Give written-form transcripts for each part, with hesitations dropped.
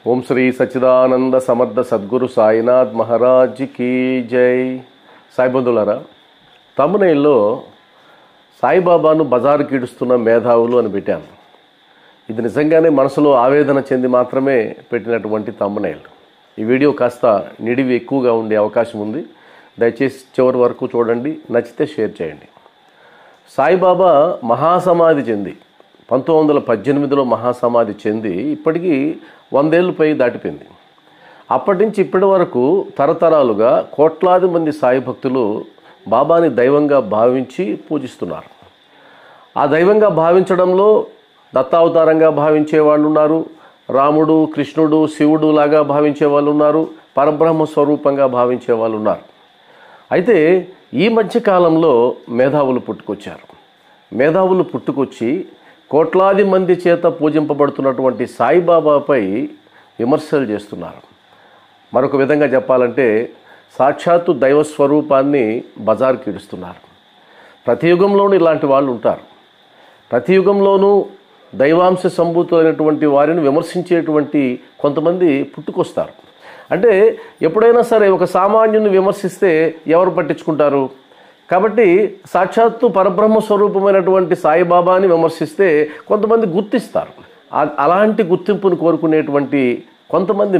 ఓం శ్రీ సచ్చిదానంద సమర్థ సద్గురు సాయినాథ్ మహారాజ్ కీ జై. సాయిబంధులారా, తమ్మునేల్లో సాయిబాబాను బజారుకి ఈడుస్తున్న మేధావులు అని పెట్టాను. ఇది నిజంగానే మనసులో ఆవేదన చెంది మాత్రమే పెట్టినటువంటి తమ్మునేల్. ఈ వీడియో కాస్త నిడివి ఎక్కువగా ఉండే అవకాశం ఉంది. దయచేసి చివరి వరకు చూడండి, నచ్చితే షేర్ చేయండి. సాయిబాబా మహాసమాధి చెంది 1918లో మహాసమాధి చెంది ఇప్పటికీ 100 ఏళ్ళు పై దాటిపోయింది. అప్పటి నుంచి ఇప్పటి వరకు తరతరాలుగా కోట్లాది మంది సాయి భక్తులు బాబాని దైవంగా భావించి పూజిస్తున్నారు. ఆ దైవంగా భావించడంలో దత్తావతారంగా భావించే వాళ్ళు ఉన్నారు, రాముడు, కృష్ణుడు, శివుడు లాగా భావించే వాళ్ళు ఉన్నారు, పరబ్రహ్మ స్వరూపంగా భావించే వాళ్ళు ఉన్నారు. అయితే ఈ మధ్యకాలంలో మేధావులు పుట్టుకొచ్చారు. మేధావులు పుట్టుకొచ్చి కోట్లాది మంది చేత పూజింపబడుతున్నటువంటి సాయిబాబాపై విమర్శలు చేస్తున్నారు. మరొక విధంగా చెప్పాలంటే సాక్షాత్తు దైవ స్వరూపాన్ని బజార్కి ఇడుస్తున్నారు. ప్రతి యుగంలోనూ ఇలాంటి వాళ్ళు ఉంటారు. ప్రతి యుగంలోనూ దైవాంశ సంభూతులైనటువంటి వారిని విమర్శించేటువంటి కొంతమంది పుట్టుకొస్తారు. అంటే ఎప్పుడైనా సరే ఒక సామాన్యుని విమర్శిస్తే ఎవరు పట్టించుకుంటారు? కాబట్టి సాక్షాత్తు పరబ్రహ్మ స్వరూపమైనటువంటి సాయిబాబాని విమర్శిస్తే కొంతమంది గుర్తిస్తారు. అలాంటి గుర్తింపును కోరుకునేటువంటి కొంతమంది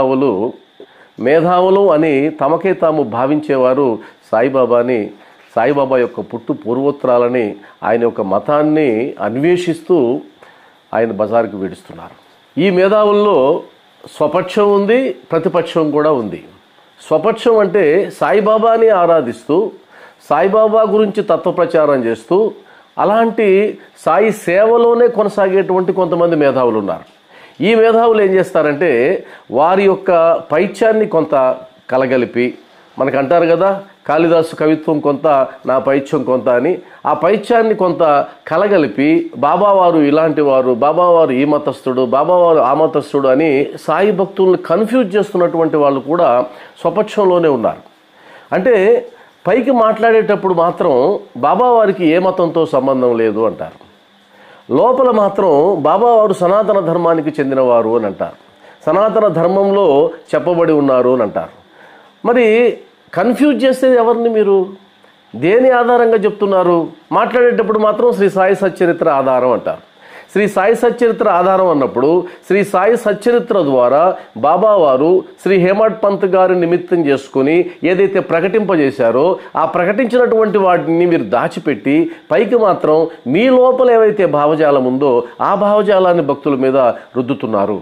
మేధావులు అని తమకే తాము భావించేవారు సాయిబాబా యొక్క పుట్టు పూర్వోత్తరాలని, ఆయన యొక్క మతాన్ని అన్వేషిస్తూ ఆయన బజారుకు విడుస్తున్నారు. ఈ మేధావుల్లో స్వపక్షం ఉంది, ప్రతిపక్షం కూడా ఉంది. స్వపక్షం అంటే సాయిబాబాని ఆరాధిస్తూ సాయిబాబా గురించి తత్వప్రచారం చేస్తూ అలాంటి సాయి సేవలోనే కొనసాగేటువంటి కొంతమంది మేధావులు ఉన్నారు. ఈ మేధావులు ఏం చేస్తారంటే వారి యొక్క పైత్యాన్ని కొంత కలగలిపి, మనకు అంటారు కదా, కాళిదాసు కవిత్వం కొంత, నా పైత్యం కొంత అని, ఆ పైత్యాన్ని కొంత కలగలిపి బాబావారు ఇలాంటి వారు, బాబావారు ఈ మతస్థుడు, బాబావారు ఆ మతస్థుడు అని సాయి భక్తులను కన్ఫ్యూజ్ చేస్తున్నటువంటి వాళ్ళు కూడా స్వపక్షంలోనే ఉన్నారు. అంటే పైకి మాట్లాడేటప్పుడు మాత్రం బాబావారికి ఏ మతంతో సంబంధం లేదు అంటారు, లోపల మాత్రం బాబావారు సనాతన ధర్మానికి చెందినవారు అని అంటారు, సనాతన ధర్మంలో చెప్పబడి ఉన్నారు అని అంటారు. మరి కన్ఫ్యూజ్ చేసేది ఎవరిని? మీరు దేని ఆధారంగా చెప్తున్నారు? మాట్లాడేటప్పుడు మాత్రం శ్రీ సాయి సచ్చరిత్ర ఆధారం అంటారు. శ్రీ సాయి సచ్చరిత్ర ఆధారం అన్నప్పుడు శ్రీ సాయి సచ్చరిత్ర ద్వారా బాబావారు శ్రీ హేమడ్ పంత్ గారి నిమిత్తం చేసుకుని ఏదైతే ప్రకటింపజేశారో ఆ ప్రకటించినటువంటి వాటిని మీరు దాచిపెట్టి పైకి మాత్రం మీ లోపల ఏవైతే భావజాలం ఉందో ఆ భావజాలాన్ని భక్తుల మీద రుద్దుతున్నారు.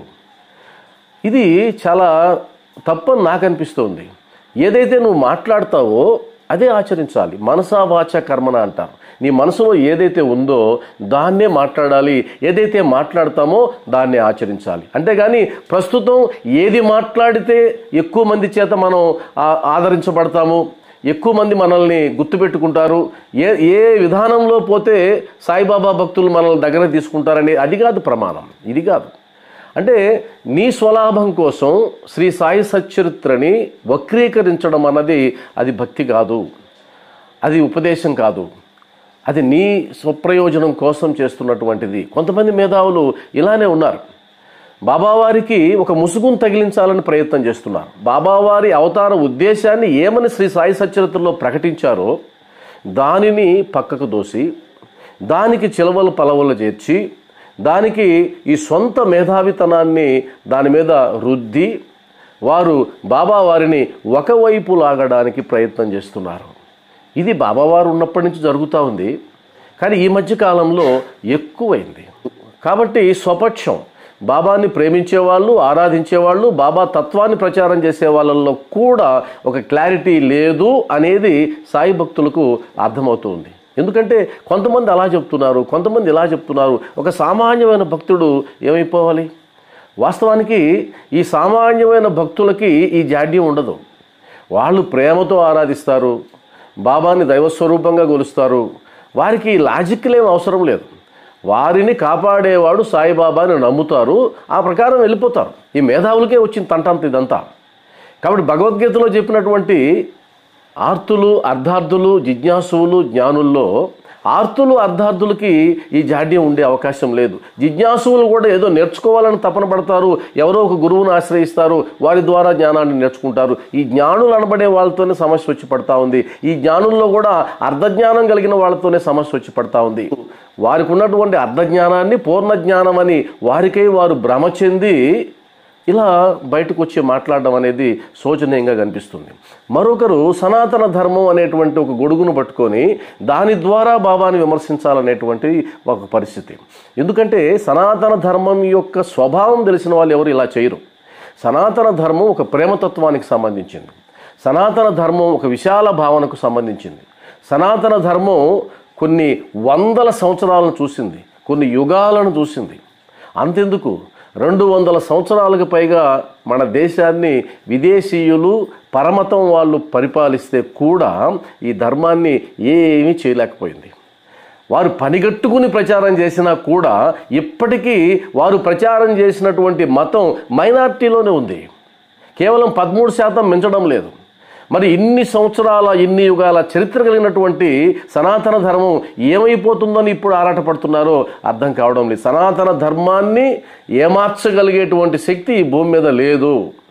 ఇది చాలా తప్పని నాకు అనిపిస్తోంది. ఏదైతే నువ్వు మాట్లాడతావో అదే ఆచరించాలి. మనసా వాచ కర్మణ అంటారు. నీ మనసులో ఏదైతే ఉందో దాన్నే మాట్లాడాలి, ఏదైతే మాట్లాడతామో దాన్నే ఆచరించాలి. అంతేగాని ప్రస్తుతం ఏది మాట్లాడితే ఎక్కువ మంది చేత మనం ఆదరించబడతాము, ఎక్కువ మంది మనల్ని గుర్తుపెట్టుకుంటారు, ఏ విధానంలో పోతే సాయిబాబా భక్తులు మనల్ని దగ్గర తీసుకుంటారని అది కాదు ప్రమాణం. ఇది కాదు. అంటే నీ స్వలాభం కోసం శ్రీ సాయి సచ్చరిత్రని వక్రీకరించడం అన్నది అది భక్తి కాదు, అది ఉపదేశం కాదు, అది నీ స్వప్రయోజనం కోసం చేస్తున్నటువంటిది. కొంతమంది మేధావులు ఇలానే ఉన్నారు. బాబావారికి ఒక ముసుగును తగిలించాలని ప్రయత్నం చేస్తున్నారు. బాబావారి అవతార ఉద్దేశాన్ని ఏమని శ్రీ సాయి సచ్చరిత్రలో ప్రకటించారో దానిని పక్కకు దోసి, దానికి చిలవలు పలవలు చేర్చి, దానికి ఈ సొంత మేధావితనాన్ని దాని మీద రుద్ది వారు బాబావారిని ఒకవైపు లాగడానికి ప్రయత్నం చేస్తున్నారు. ఇది బాబావారు ఉన్నప్పటి నుంచి జరుగుతూ ఉంది, కానీ ఈ మధ్య కాలంలో ఎక్కువైంది. కాబట్టి స్వపక్షం బాబాని ప్రేమించేవాళ్ళు, ఆరాధించేవాళ్ళు, బాబా తత్వాన్ని ప్రచారం చేసే వాళ్ళల్లో కూడా ఒక క్లారిటీ లేదు అనేది సాయి భక్తులకు అర్థమవుతుంది. ఎందుకంటే కొంతమంది అలా చెప్తున్నారు, కొంతమంది ఇలా చెప్తున్నారు. ఒక సామాన్యమైన భక్తుడు ఏమైపోవాలి? వాస్తవానికి ఈ సామాన్యమైన భక్తులకి ఈ జాడ్యం ఉండదు. వాళ్ళు ప్రేమతో ఆరాధిస్తారు, బాబాని దైవస్వరూపంగా కొలుస్తారు. వారికి లాజిక్లు ఏం అవసరం లేదు. వారిని కాపాడేవాడు సాయిబాబాని నమ్ముతారు, ఆ ప్రకారం వెళ్ళిపోతారు. ఈ మేధావులకే వచ్చిన తంటంత ఇదంతా. కాబట్టి భగవద్గీతలో చెప్పినటువంటి ఆర్తులు, అర్ధార్థులు, జిజ్ఞాసువులు, జ్ఞానుల్లో ఆర్తులు అర్ధార్థులకి ఈ జాడ్యం ఉండే అవకాశం లేదు. జిజ్ఞాసువులు కూడా ఏదో నేర్చుకోవాలని తపన పడతారు, ఎవరో ఒక గురువును ఆశ్రయిస్తారు, వారి ద్వారా జ్ఞానాన్ని నేర్చుకుంటారు. ఈ జ్ఞానులు అనబడే వాళ్ళతోనే సమస్య వచ్చి పడతా ఉంది. ఈ జ్ఞానుల్లో కూడా అర్ధజ్ఞానం కలిగిన వాళ్ళతోనే సమస్య వచ్చి పడతా ఉంది. వారికి ఉన్నటువంటి అర్ధజ్ఞానాన్ని పూర్ణ జ్ఞానం అని వారికై వారు భ్రమ చెంది ఇలా బయటకు వచ్చి మాట్లాడడం అనేది శోచనీయంగా కనిపిస్తుంది. మరొకరు సనాతన ధర్మం అనేటువంటి ఒక గొడుగును పట్టుకొని దాని ద్వారా బాబాని విమర్శించాలనేటువంటి ఒక పరిస్థితి. ఎందుకంటే సనాతన ధర్మం యొక్క స్వభావం తెలిసిన వాళ్ళు ఎవరు ఇలా చేయరు. సనాతన ధర్మం ఒక ప్రేమతత్వానికి సంబంధించింది. సనాతన ధర్మం ఒక విశాల భావనకు సంబంధించింది. సనాతన ధర్మం కొన్ని వందల సంవత్సరాలను చూసింది, కొన్ని యుగాలను చూసింది. అంతెందుకు 200 సంవత్సరాలకు పైగా మన దేశాన్ని విదేశీయులు పరమతం వాళ్ళు పరిపాలిస్తే కూడా ఈ ధర్మాన్ని ఏమీ చేయలేకపోయింది. వారు పనిగట్టుకుని ప్రచారం చేసినా కూడా ఇప్పటికీ వారు ప్రచారం చేసినటువంటి మతం మైనారిటీలోనే ఉంది. కేవలం 13% మించడం లేదు. మరి ఇన్ని సంవత్సరాల ఇన్ని యుగాల చరిత్ర కలిగినటువంటి సనాతన ధర్మం ఏమైపోతుందని ఇప్పుడు ఆరాటపడుతున్నారో అర్థం కావడం లేదు. సనాతన ధర్మాన్ని ఏమార్చగలిగేటువంటి శక్తి ఈ భూమి మీద లేదు.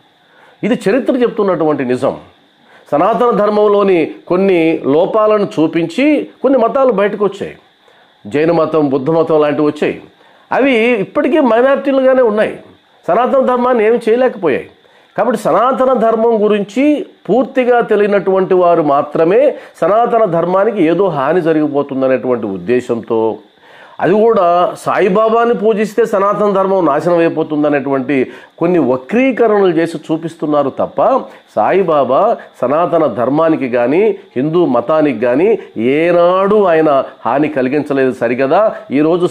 ఇది చరిత్ర చెప్తున్నటువంటి నిజం. సనాతన ధర్మంలోని కొన్ని లోపాలను చూపించి కొన్ని మతాలు బయటకు వచ్చాయి. జైన మతం, బుద్ధ మతం లాంటివి వచ్చాయి. అవి ఇప్పటికీ మైనారిటీలుగానే ఉన్నాయి. సనాతన ధర్మాన్ని ఏమి చేయలేకపోయాయి. కాబట్టి సనాతన ధర్మం గురించి పూర్తిగా తెలియనటువంటి వారు మాత్రమే సనాతన ధర్మానికి ఏదో హాని జరిగిపోతుందనేటువంటి ఉద్దేశంతో, అది కూడా సాయిబాబాని పూజిస్తే సనాతన ధర్మం నాశనం అయిపోతుందనేటువంటి కొన్ని వక్రీకరణలు చేసి చూపిస్తున్నారు తప్ప సాయిబాబా సనాతన ధర్మానికి కానీ హిందూ మతానికి కానీ ఏనాడు ఆయన హాని కలిగించలేదు. సరిగదా ఈరోజు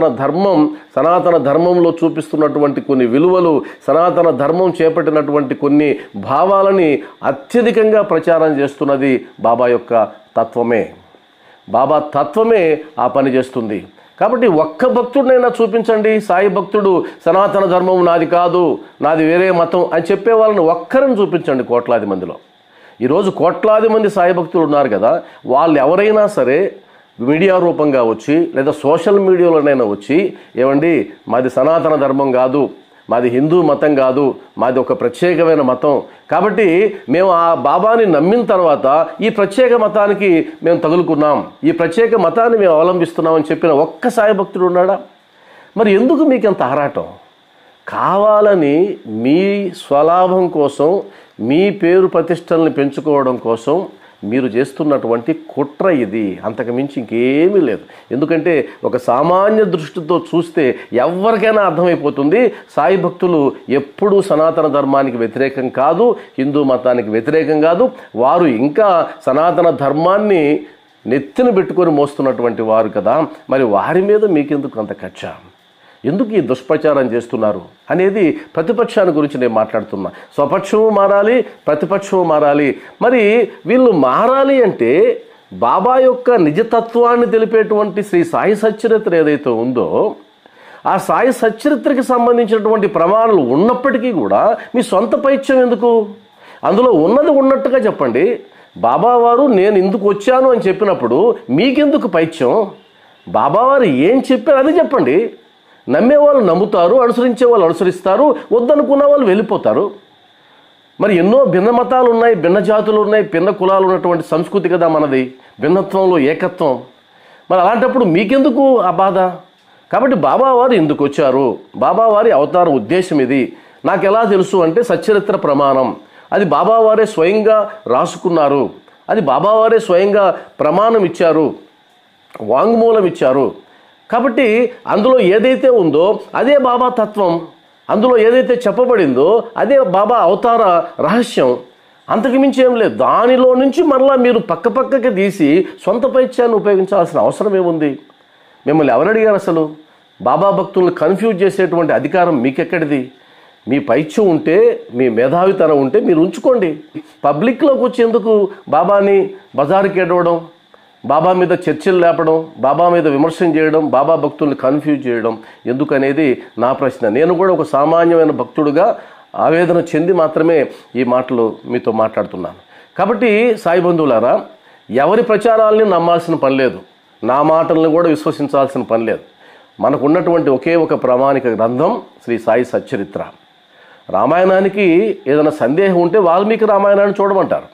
సనాతన ధర్మంలో చూపిస్తున్నటువంటి కొన్ని విలువలు, సనాతన ధర్మం చేపట్టినటువంటి కొన్ని భావాలని అత్యధికంగా ప్రచారం చేస్తున్నది బాబా యొక్క తత్వమే. బాబా తత్వమే ఆ పని చేస్తుంది. కాబట్టి ఒక్క భక్తుడినైనా చూపించండి, సాయి భక్తుడు సనాతన ధర్మం నాది కాదు, నాది వేరే మతం అని చెప్పే వాళ్ళని ఒక్కరిని చూపించండి కోట్లాది మందిలో. ఈరోజు కోట్లాది మంది సాయి భక్తులు ఉన్నారు కదా, వాళ్ళు ఎవరైనా సరే మీడియా రూపంగా వచ్చి లేదా సోషల్ మీడియాలోనైనా వచ్చి, ఏమండి మాది సనాతన ధర్మం కాదు, మాది హిందూ మతం కాదు, మాది ఒక ప్రత్యేకమైన మతం, కాబట్టి మేము ఆ బాబాని నమ్మిన తర్వాత ఈ ప్రత్యేక మతానికి మేము తగులుకున్నాం, ఈ ప్రత్యేక మతాన్ని మేము అవలంబిస్తున్నామని చెప్పిన ఒక్క సాయి భక్తుడు ఉన్నాడా? మరి ఎందుకు మీకు అంత ఆరాటం? కావాలని మీ స్వలాభం కోసం, మీ పేరు ప్రతిష్టల్ని పెంచుకోవడం కోసం మీరు చేస్తున్నటువంటి కుట్ర ఇది. అంతకు మించి ఇంకేమీ లేదు. ఎందుకంటే ఒక సామాన్య దృష్టితో చూస్తే ఎవరికైనా అర్థమైపోతుంది, సాయి భక్తులు ఎప్పుడూ సనాతన ధర్మానికి వ్యతిరేకం కాదు, హిందూ మతానికి వ్యతిరేకం కాదు. వారు ఇంకా సనాతన ధర్మాన్ని నెత్తిన పెట్టుకొని మోస్తున్నటువంటి వారు కదా, మరి వారి మీద మీకెందుకు అంత కక్ష? ఎందుకు ఈ దుష్ప్రచారం చేస్తున్నారు అనేది ప్రతిపక్షాన్ని గురించి నేను మాట్లాడుతున్నా. స్వపక్షము మారాలి, ప్రతిపక్షము మారాలి. మరి వీళ్ళు మారాలి అంటే బాబా యొక్క నిజతత్వాన్ని తెలిపేటువంటి శ్రీ సాయి సచ్చరిత్ర ఏదైతే ఉందో, ఆ సాయి సచ్చరిత్రకి సంబంధించినటువంటి ప్రమాణాలు ఉన్నప్పటికీ కూడా మీ సొంత పైత్యం ఎందుకు? అందులో ఉన్నది ఉన్నట్టుగా చెప్పండి. బాబావారు నేను ఇందుకు వచ్చాను అని చెప్పినప్పుడు మీకెందుకు పైత్యం? బాబావారు ఏం చెప్పారు అది చెప్పండి. నమ్మేవాళ్ళు నమ్ముతారు, అనుసరించే వాళ్ళు అనుసరిస్తారు, వద్దనుకున్న వాళ్ళు వెళ్ళిపోతారు. మరి ఎన్నో భిన్న మతాలు ఉన్నాయి, భిన్న జాతులు ఉన్నాయి, భిన్న కులాలు ఉన్నటువంటి సంస్కృతి కదా మనది. భిన్నత్వంలో ఏకత్వం. మరి అలాంటప్పుడు మీకెందుకు ఆ బాధ? కాబట్టి బాబావారు ఎందుకు వచ్చారు, బాబావారి అవతార ఉద్దేశం ఇది నాకు ఎలా తెలుసు అంటే సచ్చరిత్ర ప్రమాణం. అది బాబావారే స్వయంగా రాసుకున్నారు, అది బాబావారే స్వయంగా ప్రమాణం ఇచ్చారు, వాంగ్మూలం ఇచ్చారు. కాబట్టి అందులో ఏదైతే ఉందో అదే బాబా తత్వం, అందులో ఏదైతే చెప్పబడిందో అదే బాబా అవతార రహస్యం. అంతకు మించి ఏం లేదు. దానిలో నుంచి మరలా మీరు పక్కకి తీసి సొంత పైత్యాన్ని ఉపయోగించాల్సిన అవసరం ఏముంది? మిమ్మల్ని ఎవరు అడిగారు అసలు? బాబా భక్తులను కన్ఫ్యూజ్ చేసేటువంటి అధికారం మీకెక్కడిది? మీ పైత్యం ఉంటే, మీ మేధావితనం ఉంటే మీరు ఉంచుకోండి. పబ్లిక్లోకి వచ్చేందుకు బాబాని బజారుకి ఎడవడం, బాబా మీద చర్చలు లేపడం, బాబా మీద విమర్శన చేయడం, బాబా భక్తుల్ని కన్ఫ్యూజ్ చేయడం ఎందుకనేది నా ప్రశ్న. నేను కూడా ఒక సామాన్యమైన భక్తుడుగా ఆవేదన చెంది మాత్రమే ఈ మాటలు మీతో మాట్లాడుతున్నాను. కాబట్టి సాయి బంధువులారా, ఎవరి ప్రచారాలని నమ్మాల్సిన పని లేదు. నా మాటలను కూడా విశ్వసించాల్సిన పని లేదు. మనకున్నటువంటి ఒకే ఒక ప్రామాణిక గ్రంథం శ్రీ సాయి సచ్చరిత్ర. రామాయణానికి ఏదైనా సందేహం ఉంటే వాల్మీకి రామాయణాన్ని చూడమంటారు.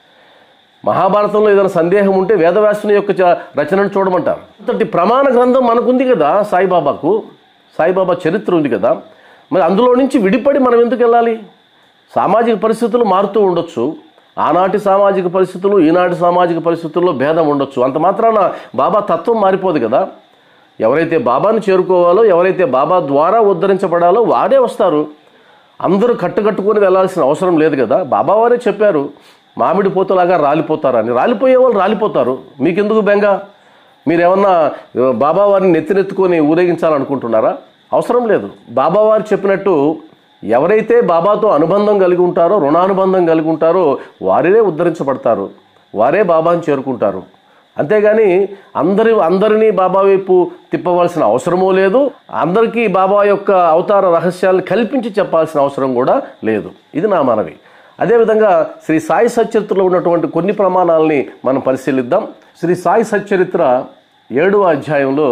మహాభారతంలో ఏదైనా సందేహం ఉంటే వేదవ్యాసుని యొక్క రచనను చూడమంటారు. అంతటి ప్రమాణ గ్రంథం మనకుంది కదా, సాయిబాబాకు సాయిబాబా చరిత్ర ఉంది కదా. మరి అందులో నుంచి విడిపడి మనం ఎందుకు వెళ్ళాలి? సామాజిక పరిస్థితులు మారుతూ ఉండొచ్చు. ఆనాటి సామాజిక పరిస్థితులు ఈనాటి సామాజిక పరిస్థితుల్లో భేదం ఉండొచ్చు. అంత మాత్రాన బాబా తత్వం మారిపోదు కదా. ఎవరైతే బాబాని చేరుకోవాలో, ఎవరైతే బాబా ద్వారా ఉద్ధరించబడాలో వాడే వస్తారు. అందరూ కట్టుకట్టుకొని వెళ్ళాల్సిన అవసరం లేదు కదా. బాబా వారే చెప్పారు, మామిడి పోతలాగా రాలిపోతారని. రాలిపోయే వాళ్ళు రాలిపోతారు, మీకెందుకు బెంగ? మీరేమన్నా బాబా వారిని నెత్తినెత్తుకొని ఊరేగించాలనుకుంటున్నారా? అవసరం లేదు. బాబా వారు చెప్పినట్టు ఎవరైతే బాబాతో అనుబంధం కలిగి ఉంటారో, రుణానుబంధం కలిగి ఉంటారో వారే ఉద్ధరించబడతారు, వారే బాబాని చేరుకుంటారు. అంతేగాని అందరినీ బాబా వైపు తిప్పవలసిన అవసరమూ లేదు. అందరికీ బాబా యొక్క అవతార రహస్యాలను కల్పించి చెప్పాల్సిన అవసరం కూడా లేదు. ఇది నా మనవి. అదేవిధంగా శ్రీ సాయి సచ్చరిత్రలో ఉన్నటువంటి కొన్ని ప్రమాణాలని మనం పరిశీలిద్దాం. శ్రీ సాయి సచ్చరిత్ర 7వ అధ్యాయంలో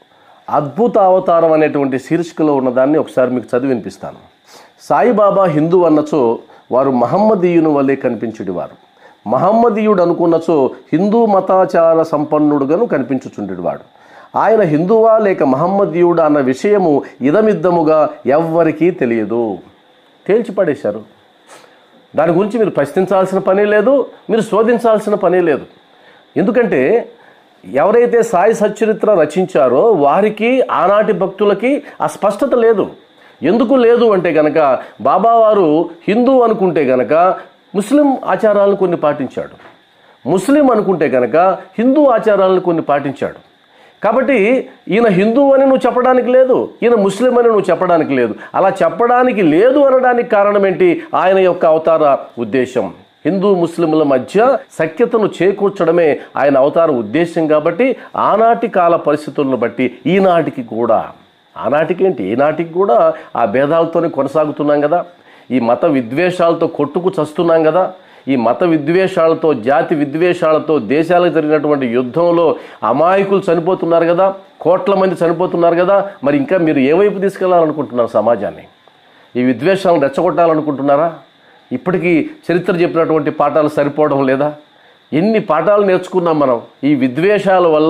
అద్భుత అవతారం అనేటువంటి శీర్షికలో ఉన్నదాన్ని ఒకసారి మీకు చదివి వినిపిస్తాను. సాయిబాబా హిందూ అన్నచో వారు మహమ్మదీయుని వల్లే కనిపించేవారు. మహమ్మదీయుడు అనుకున్నచో హిందూ మతాచార సంపన్నుడుగాను కనిపించుచుండేవాడు. ఆయన హిందువా లేక మహమ్మదీయుడా అన్న విషయము ఇదమిద్దముగా ఎవ్వరికీ తెలియదు. తేల్చిపడేశారు. దాని గురించి మీరు ప్రశ్నించాల్సిన పని లేదు, మీరు శోధించాల్సిన పని లేదు. ఎందుకంటే ఎవరైతే సాయి సచ్చరిత్ర రచించారో వారికి, ఆనాటి భక్తులకి ఆ స్పష్టత లేదు. ఎందుకు లేదు అంటే గనక, బాబావారు హిందూ అనుకుంటే గనక ముస్లిం ఆచారాలను కొన్ని పాటించాడు, ముస్లిం అనుకుంటే గనక హిందూ ఆచారాలను కొన్ని పాటించాడు. కాబట్టి ఈయన హిందూ అని నువ్వు చెప్పడానికి లేదు, ఈయన ముస్లిం అని నువ్వు చెప్పడానికి లేదు. అలా చెప్పడానికి లేదు అనడానికి కారణం ఏంటి? ఆయన యొక్క అవతార ఉద్దేశం హిందూ ముస్లింల మధ్య సఖ్యతను చేకూర్చడమే ఆయన అవతార ఉద్దేశం. కాబట్టి ఆనాటి కాల పరిస్థితులను బట్టి ఈనాటికి కూడా, ఆనాటికేంటి ఈనాటికి కూడా ఆ భేదాలతోనే కొనసాగుతున్నాం కదా. ఈ మత విద్వేషాలతో కొట్టుకు చస్తున్నాం కదా. ఈ మత విద్వేషాలతో, జాతి విద్వేషాలతో దేశాలకు జరిగినటువంటి యుద్ధంలో అమాయకులు చనిపోతున్నారు కదా, కోట్ల మంది చనిపోతున్నారు కదా. మరి ఇంకా మీరు ఏ వైపు తీసుకెళ్లాలనుకుంటున్నారు సమాజాన్ని? ఈ విద్వేషాలను రెచ్చగొట్టాలనుకుంటున్నారా? ఇప్పటికీ చరిత్ర చెప్పినటువంటి పాఠాలు సరిపోవడం లేదా? ఎన్ని పాఠాలు నేర్చుకున్నాం మనం. ఈ విద్వేషాల వల్ల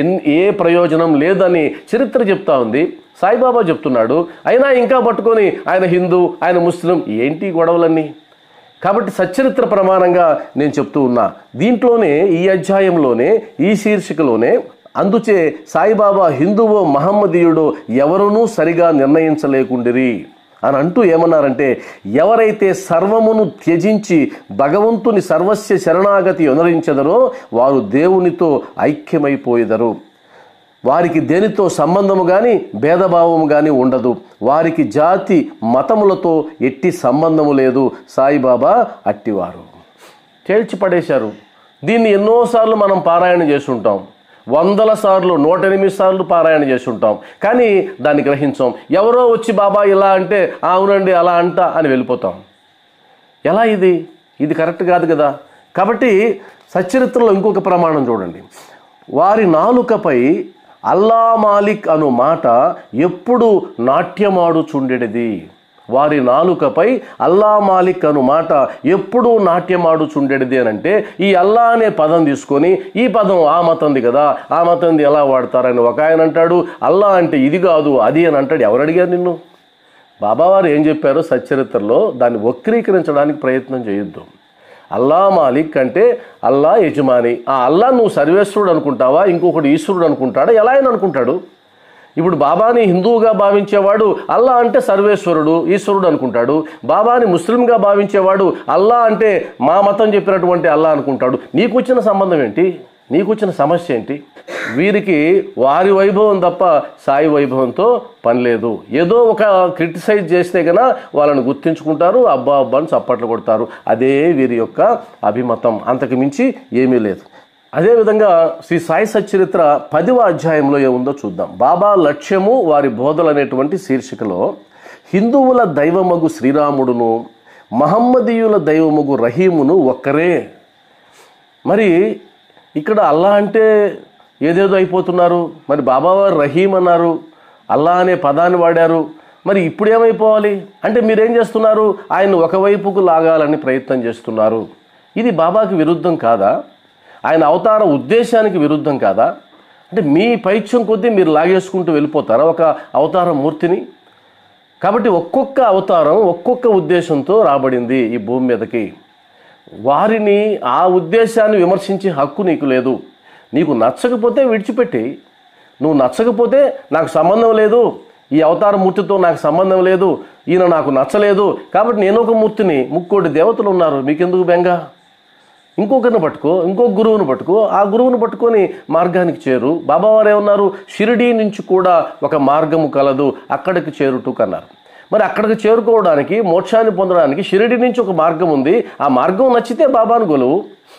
ఏ ప్రయోజనం లేదని చరిత్ర చెప్తా ఉంది, సాయిబాబా చెప్తున్నాడు. అయినా ఇంకా పట్టుకొని ఆయన హిందూ, ఆయన ముస్లిం, ఏంటి గొడవలన్నీ? కాబట్టి సచ్చరిత్ర ప్రమాణంగా నేను చెప్తూ ఉన్నా. దీంట్లోనే, ఈ అధ్యాయంలోనే, ఈ శీర్షికలోనే, అందుచే సాయిబాబా హిందువో మహమ్మదీయుడో ఎవరునూ సరిగా నిర్ణయించలేకుండిరి అని అంటూ ఏమన్నారంటే, ఎవరైతే సర్వమును త్యజించి భగవంతుని సర్వస్య శరణాగతి అనుసరించెదరో వారు దేవునితో ఐక్యమైపోయేదరు. వారికి దేనితో సంబంధము కానీ భేదభావము కానీ ఉండదు. వారికి జాతి మతములతో ఎట్టి సంబంధము లేదు. సాయిబాబా అట్టివారు. తేల్చిపడేశారు. దీన్ని ఎన్నోసార్లు మనం పారాయణ చేస్తుంటాం, 100 సార్లు, 108 సార్లు పారాయణ చేస్తుంటాం, కానీ దాన్ని గ్రహించాం. ఎవరో వచ్చి బాబా ఇలా అంటే అవునండి అలా అంట అని వెళ్ళిపోతాం. ఎలా ఇది కరెక్ట్ కాదు కదా. కాబట్టి సచ్చరిత్రలో ఇంకొక ప్రమాణం చూడండి. వారి నాలుకపై అల్లా మాలిక్ అను మాట ఎప్పుడు నాట్యమాడుచుండెడిది. వారి నాలుకపై అల్లా మాలిక్ అను మాట ఎప్పుడూ నాట్యమాడుచుండెడిది అని అంటే, ఈ అల్లా అనే పదం తీసుకొని ఈ పదం ఆ మతంది కదా, ఆ మతంది ఎలా వాడతారని ఒక ఆయన అంటాడు. అల్లా అంటే ఇది కాదు అది అని అంటాడు. ఎవరు అడిగారు నిన్ను? బాబావారు ఏం చెప్పారో సచ్చరిత్రలో దాన్ని వక్రీకరించడానికి ప్రయత్నం చేయొద్దు. అల్లా మాలిక్ అంటే అల్లా యజమాని. ఆ అల్లా నువ్వు సర్వేశ్వరుడు అనుకుంటావా, ఇంకొకటి ఈశ్వరుడు అనుకుంటాడా? ఎలా అయినా అనుకుంటాడు. ఇప్పుడు బాబాని హిందువుగా భావించేవాడు అల్లా అంటే సర్వేశ్వరుడు, ఈశ్వరుడు అనుకుంటాడు. బాబాని ముస్లింగా భావించేవాడు అల్లా అంటే మా మతం చెప్పినటువంటి అల్లా అనుకుంటాడు. నీకు వచ్చిన సంబంధం ఏంటి? నీకు వచ్చిన సమస్య ఏంటి? వీరికి వారి వైభవం తప్ప సాయి వైభవంతో పని లేదు. ఏదో ఒక క్రిటిసైజ్ చేస్తే కన్నా వాళ్ళని గుర్తించుకుంటారు, అబ్బా అబ్బా అని చప్పట్లు కొడతారు. అదే వీరి యొక్క అభిమతం, అంతకు మించి ఏమీ లేదు. అదేవిధంగా శ్రీ సాయి సచ్చరిత్ర 10వ అధ్యాయంలో ఏముందో చూద్దాం. బాబా లక్ష్యము వారి బోధలు అనేటువంటి శీర్షికలో హిందువుల దైవమగు శ్రీరాముడును మహమ్మదీయుల దైవమగు రహీమును ఒక్కరే. మరి ఇక్కడ అల్లా అంటే ఏదేదో అయిపోతున్నారు. మరి బాబావారు రహీం అన్నారు, అల్లా అనే పదాన్ని వాడారు. మరి ఇప్పుడు ఏమైపోవాలి అంటే మీరేం చేస్తున్నారు? ఆయన ఒకవైపుకు లాగాలని ప్రయత్నం చేస్తున్నారు. ఇది బాబాకి విరుద్ధం కాదా? ఆయన అవతార ఉద్దేశానికి విరుద్ధం కాదా? అంటే మీ పైత్యం కొద్దీ మీరు లాగేసుకుంటూ వెళ్ళిపోతారా ఒక అవతార మూర్తిని? కాబట్టి ఒక్కొక్క అవతారం ఒక్కొక్క ఉద్దేశంతో రాబడింది ఈ భూమి మీదకి. వారిని ఆ ఉద్దేశాన్ని విమర్శించే హక్కు నీకు లేదు. నీకు నచ్చకపోతే విడిచిపెట్టి, నువ్వు నచ్చకపోతే నాకు సంబంధం లేదు, ఈ అవతార మూర్తితో నాకు సంబంధం లేదు, ఈయన నాకు నచ్చలేదు కాబట్టి నేను ఒక మూర్తిని, ముక్కోటి దేవతలు ఉన్నారు, మీకెందుకు బెంగ? ఇంకొకరిని పట్టుకో, ఇంకొక గురువుని పట్టుకో, ఆ గురువుని పట్టుకొని మార్గానికి చేరు. బాబావారు ఏమన్నారు? షిరిడీ నుంచి కూడా ఒక మార్గము కలదు, అక్కడికి చేరుటూ కన్నారు. మరి అక్కడికి చేరుకోవడానికి, మోక్షాన్ని పొందడానికి షిరిడీ నుంచి ఒక మార్గం ఉంది. ఆ మార్గం నచ్చితే బాబాను కొలువు,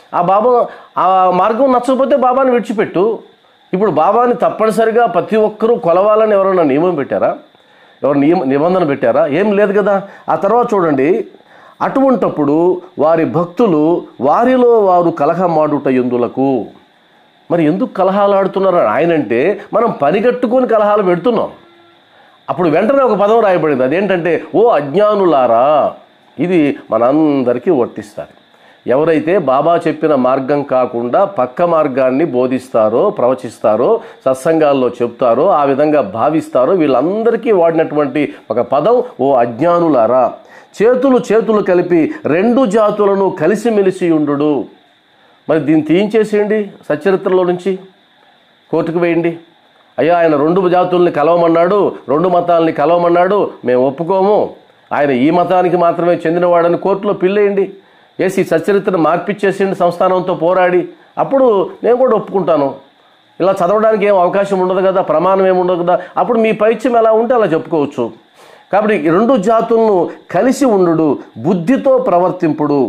ఆ మార్గం నచ్చకపోతే బాబాని విడిచిపెట్టు. ఇప్పుడు బాబాని తప్పనిసరిగా ప్రతి ఒక్కరూ కొలవాలని ఎవరైనా నియమం పెట్టారా? ఎవరు నిబంధన పెట్టారా? ఏం లేదు కదా. ఆ తర్వాత చూడండి, అటువంటప్పుడు వారి భక్తులు వారిలో వారు కలహమాడుట ఎందులకు. మరి ఎందుకు కలహాలు ఆడుతున్నారు ఆయనంటే మనం పనిగట్టుకొని కలహాలు పెడుతున్నాం. అప్పుడు వెంటనే ఒక పదం రాయబడింది, అదేంటంటే ఓ అజ్ఞానులారా. ఇది మనందరికీ వర్తిస్తారు. ఎవరైతే బాబా చెప్పిన మార్గం కాకుండా పక్క మార్గాన్ని బోధిస్తారో, ప్రవచిస్తారో, సత్సంగాల్లో చెప్తారో, ఆ విధంగా భావిస్తారో వీళ్ళందరికీ వాడినటువంటి ఒక పదం ఓ అజ్ఞానులారా. చేతులు కలిపి రెండు జాతులను కలిసిమెలిసి ఉండు. మరి దీన్ని తీయించేసేయండి సచ్చరిత్రలో నుంచి, కోర్టుకు వేయండి. అయ్యా ఆయన రెండు జాతుల్ని కలవమన్నాడు, రెండు మతాలని కలవమన్నాడు, మేము ఒప్పుకోము, ఆయన ఈ మతానికి మాత్రమే చెందినవాడని కోర్టులో పిల్లేయండి. వేసి సచ్చరిత్రను మార్పిచ్చేసిండి సంస్థానంతో పోరాడి, అప్పుడు నేను కూడా ఒప్పుకుంటాను. ఇలా చదవడానికి ఏం అవకాశం ఉండదు కదా, ప్రమాణం ఏముండదు కదా. అప్పుడు మీ పైత్యం ఎలా ఉంటే అలా చెప్పుకోవచ్చు. కాబట్టి ఈ రెండు జాతులను కలిసి ఉండు, బుద్ధితో ప్రవర్తింపుడు,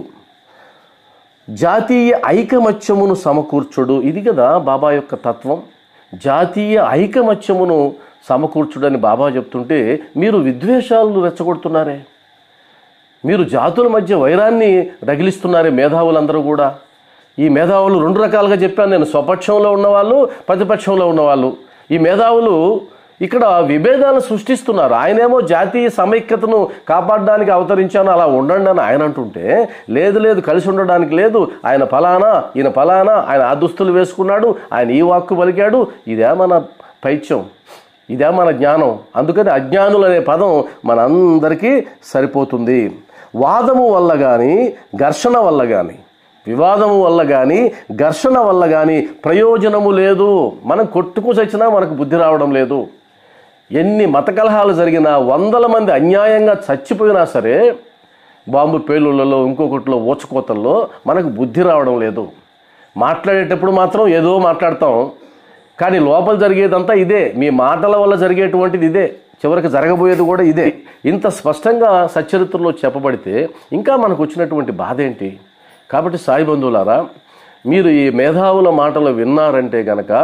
జాతీయ ఐకమత్యమును సమకూర్చుడు. ఇది కదా బాబా యొక్క తత్వం. జాతీయ ఐకమత్యమును సమకూర్చుడని బాబా చెప్తుంటే మీరు విద్వేషాలను రెచ్చగొడుతున్నారే, మీరు జాతుల మధ్య వైరాన్ని రగిలిస్తున్నారే మేధావులందరూ కూడా. ఈ మేధావులు రెండు రకాలుగా చెప్పాను నేను, స్వపక్షంలో ఉన్నవాళ్ళు, ప్రతిపక్షంలో ఉన్నవాళ్ళు. ఈ మేధావులు ఇక్కడ విభేదాలను సృష్టిస్తున్నారు. ఆయనేమో జాతీయ సమైక్యతను కాపాడడానికి అవతరించాను, అలా ఉండండి అని ఆయన అంటుంటే, లేదు కలిసి ఉండడానికి లేదు, ఆయన ఫలానా, ఈయన ఫలానా, ఆయన ఆ దుస్తులు వేసుకున్నాడు, ఆయన ఈ వాక్కు పలికాడు. ఇదే మన పైత్యం, ఇదే మన జ్ఞానం. అందుకని అజ్ఞానులు అనే పదం మనందరికీ సరిపోతుంది. వాదము వల్ల కానీ, ఘర్షణ వల్ల కానీ, వివాదము వల్ల కానీ, ఘర్షణ వల్ల కానీ ప్రయోజనము లేదు. మనం కొట్టుకు చచ్చినా మనకు బుద్ధి రావడం లేదు. ఎన్ని మత కలహాలు జరిగినా, వందల మంది అన్యాయంగా చచ్చిపోయినా సరే, బాంబు పేలుళ్లలో, ఇంకొకటిలో, ఊచకోతల్లో మనకు బుద్ధి రావడం లేదు. మాట్లాడేటప్పుడు మాత్రం ఏదో మాట్లాడతాం, కానీ లోపల జరిగేదంతా ఇదే. మీ మాటల వల్ల జరిగేటువంటిది ఇదే, చివరికి జరగబోయేది కూడా ఇదే. ఇంత స్పష్టంగా సచ్చరిత్రలో చెప్పబడితే ఇంకా మనకు వచ్చినటువంటి బాధ ఏంటి? కాబట్టి సాయి బంధువులారా, మీరు ఈ మేధావుల మాటలు విన్నారంటే గనక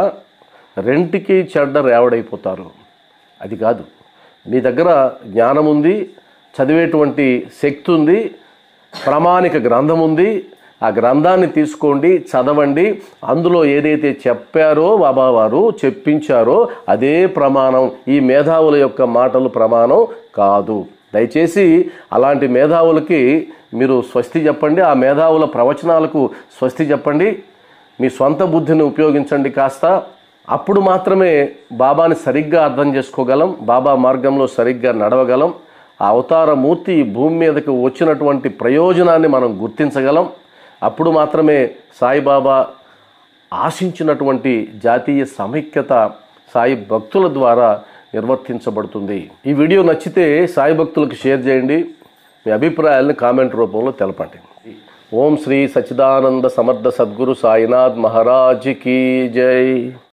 రెంటికి చెడ్డ రేవడైపోతారు. అది కాదు, మీ దగ్గర జ్ఞానం ఉంది, చదివేటువంటి శక్తి ఉంది, ప్రామాణిక గ్రంథం ఉంది. ఆ గ్రంథాన్ని తీసుకోండి, చదవండి. అందులో ఏదైతే చెప్పారో బాబావారు, చెప్పించారో అదే ప్రమాణం. ఈ మేధావుల యొక్క మాటలు ప్రమాణం కాదు. దయచేసి అలాంటి మేధావులకి మీరు స్వస్తి చెప్పండి. ఆ మేధావుల ప్రవచనాలకు స్వస్తి చెప్పండి. మీ సొంత బుద్ధిని ఉపయోగించండి కాస్త. అప్పుడు మాత్రమే బాబాని సరిగ్గా అర్థం చేసుకోగలం, బాబా మార్గంలో సరిగ్గా నడవగలం. ఆ అవతార మూర్తి ఈ భూమి మీదకి వచ్చినటువంటి ప్రయోజనాన్ని మనం గుర్తించగలం. అప్పుడు మాత్రమే సాయిబాబా ఆశించినటువంటి జాతీయ సమైక్యత సాయి భక్తుల ద్వారా నిర్వర్తించబడుతుంది. ఈ వీడియో నచ్చితే సాయి భక్తులకు షేర్ చేయండి. మీ అభిప్రాయాలను కామెంట్ రూపంలో తెలపండి. ఓం శ్రీ సచ్చిదానంద సమర్థ సద్గురు సాయినాథ్ మహారాజ్ కీ జై.